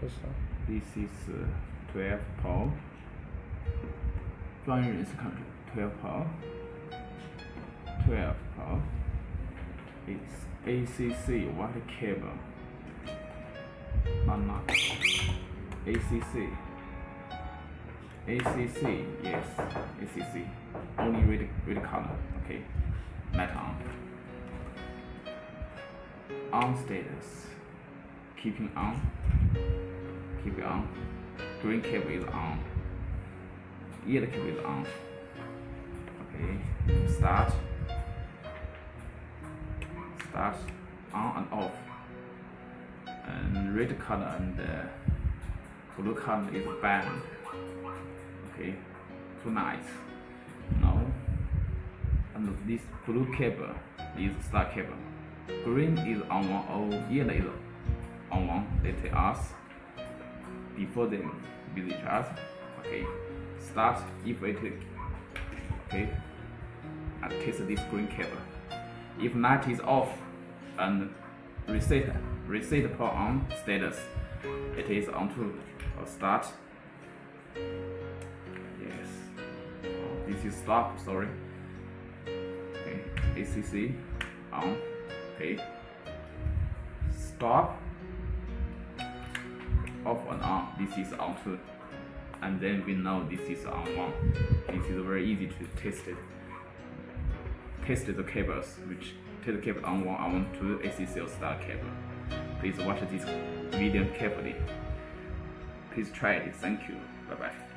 This is 12 pole. 专业人士看着 12 pole. 12 pole. It's ACC white cable. Not ACC. ACC, yes, ACC. Only red color. Okay. Light on. On status. Keeping on. Keep it on. Green cable is on. Yellow cable is on. Okay. Start. Start. On and off. And red color and blue color is banned. Okay. Too nice. Now. And this blue cable is start cable. Green is on one, or yellow is on one. They tell us before they use each other. Okay, start if it okay, and test this green cable. If light is off and reset power on status, it is on to start. Yes, oh, this is stop. Sorry. Okay, ACC on. Okay, stop, off and on. This is on 2, and then we know this is on 1. This is very easy to test it. Test the cables, which test the cable on 1, on 2, ACC or start cable. Please watch this video carefully. Please try it. Thank you. Bye bye.